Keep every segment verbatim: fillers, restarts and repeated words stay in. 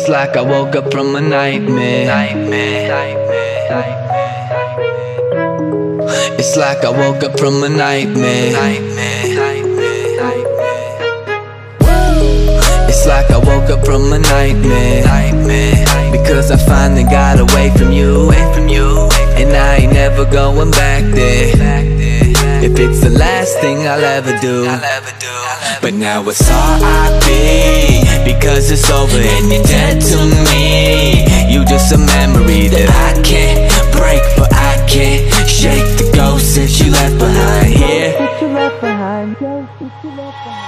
It's like I woke up from a nightmare. Nightmare. Nightmare. It's like I woke up from a nightmare. Nightmare. Nightmare. It's like I woke up from a nightmare. Nightmare. Because I finally got away from you. Away from you. And I ain't never going back there. If it's the last thing I'll ever do. But now it's R I P because it's over and you're dead to me. You just a memory that I can't break, but I can't shake the ghost that you left behind here. That you left behind, ghost that you left behind.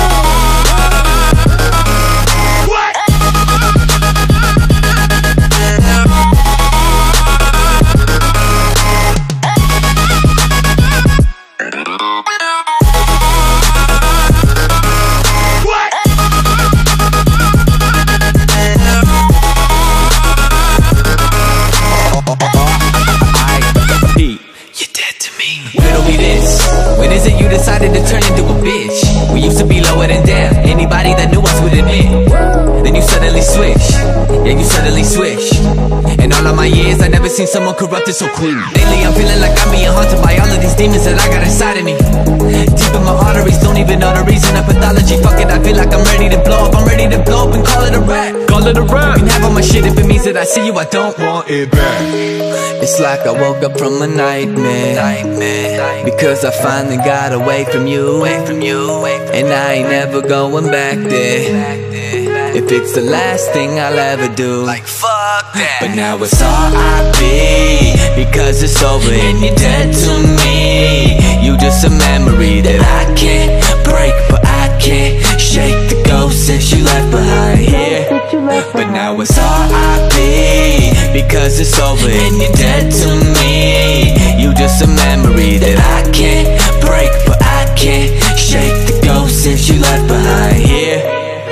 When is it you decided to turn into a bitch? We used to be lower than down, anybody that knew us would admit. Then you suddenly switch, yeah you suddenly switch. In all of my years I never seen someone corrupted so quick. Lately I'm feeling like I'm being haunted by all of these demons that I got inside of me. Deep in my arteries, don't even know the reason of pathology. Fuck it, I feel like I'm ready to blow up. I'm ready to blow up and call it a rap. Call it a rap. You can have all my shit if it means that I see you, I don't want it back. It's like I woke up from a nightmare. Nightmare. Because I finally got away from you. Away from you. And I ain't never going back there. If it's the last thing I'll ever do. Like fuck that. But now it's R I P because it's over and you're dead to me. You just a memory that I can't break, but I can't shake the ghost that you left behind here. But now it's R I P because it's over and you're dead to me. You just a memory that I can't break, but I can't shake the ghost that you left behind here.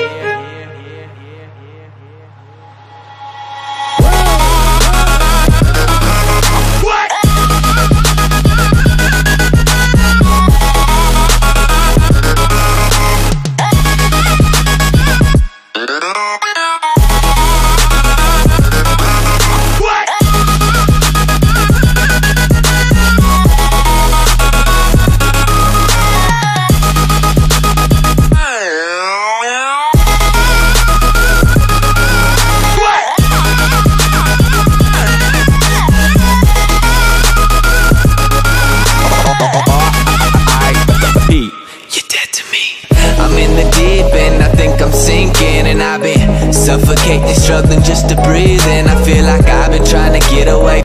Sinking and I've been suffocating, struggling just to breathe. And I feel like I've been trying to get away